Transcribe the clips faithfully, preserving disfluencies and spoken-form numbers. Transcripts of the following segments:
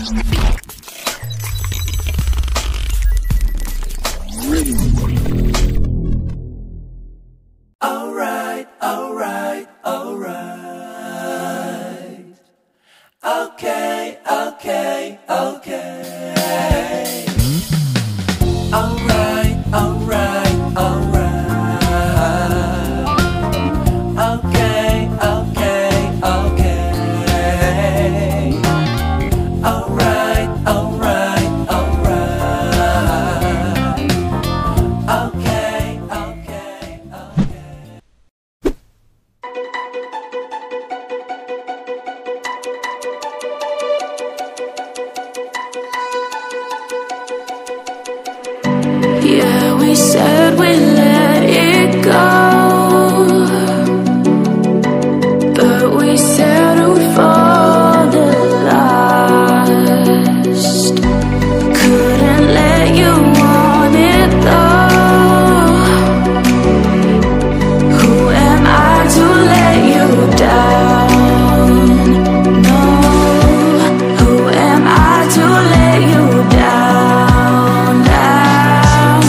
Alright, alright, alright. Okay, okay, okay. Alright, alright, alright. Okay, okay, okay. Alright, alright, alright. Okay, okay, okay. Yeah, we said we let it go, but we settled for the last. Couldn't let you want it though. Who am I to let you down? No, who am I to let you down, down,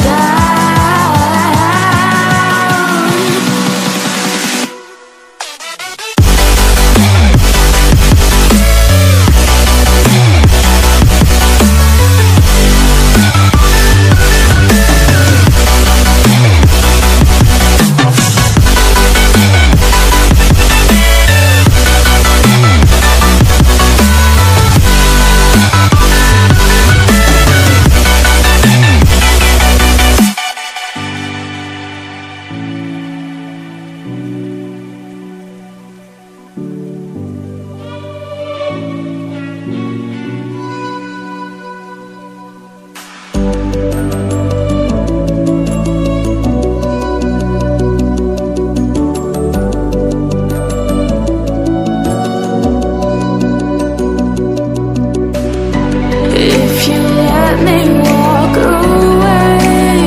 if you let me walk away,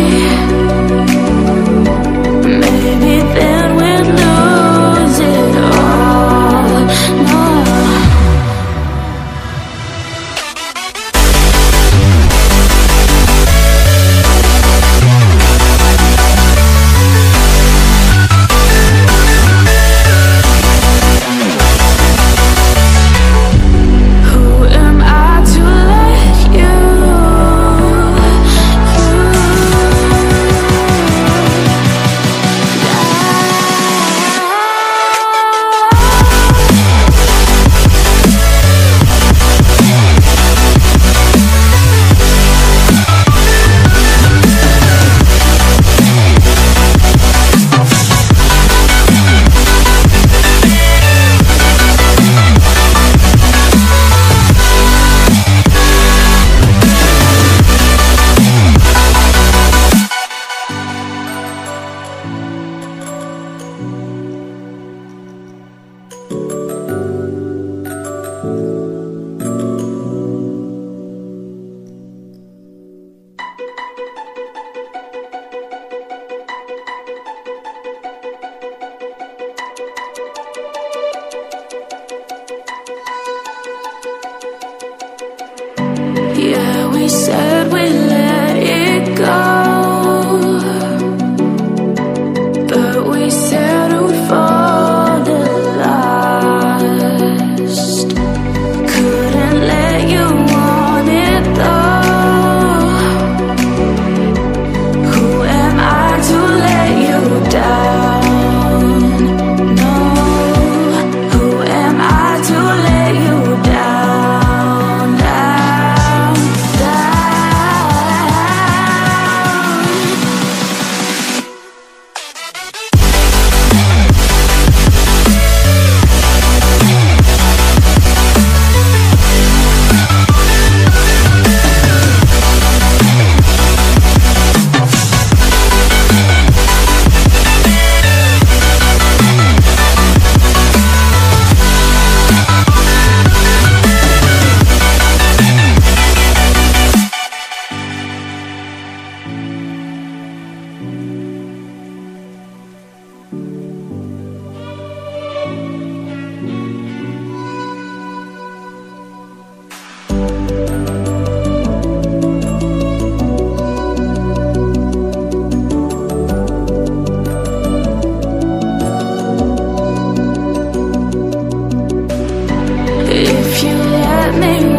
maybe then we'd lose it all. No. Who am I to let you, yeah, we said we let it go, but we settled for the last. Couldn't let you want it though. Who am I to let you down? No, who am I to let you down, down, down? me